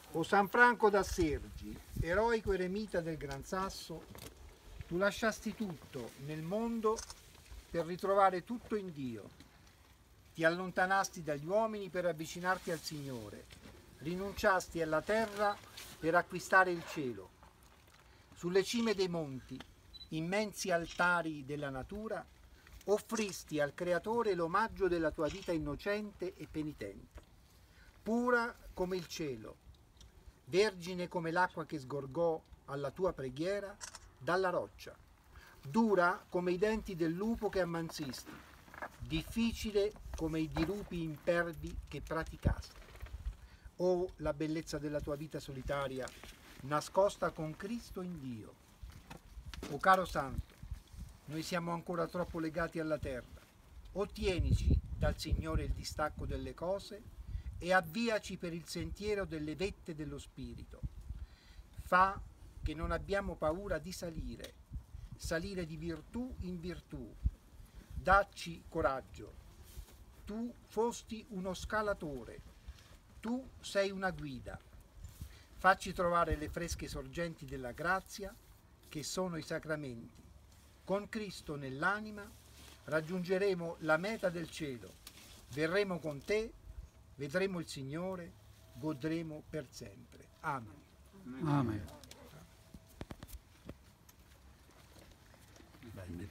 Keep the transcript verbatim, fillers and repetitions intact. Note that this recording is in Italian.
O San Franco d'Assergi, eroico eremita del Gran Sasso, tu lasciasti tutto nel mondo per ritrovare tutto in Dio. Ti allontanasti dagli uomini per avvicinarti al Signore, rinunciasti alla terra per acquistare il cielo. Sulle cime dei monti, immensi altari della natura, offristi al Creatore l'omaggio della tua vita innocente e penitente, pura come il cielo, vergine come l'acqua che sgorgò alla tua preghiera dalla roccia, dura come i denti del lupo che ammansisti, difficile come i dirupi impervi che praticasti. Oh, la bellezza della tua vita solitaria, nascosta con Cristo in Dio. Oh caro Santo, noi siamo ancora troppo legati alla terra. Ottienici dal Signore il distacco delle cose e avviaci per il sentiero delle vette dello Spirito. Fa che non abbiamo paura di salire, salire di virtù in virtù. Dacci coraggio. Tu fosti uno scalatore, tu sei una guida. Facci trovare le fresche sorgenti della grazia che sono i sacramenti. Con Cristo nell'anima raggiungeremo la meta del cielo, verremo con te, vedremo il Signore, godremo per sempre. Amen. Amen.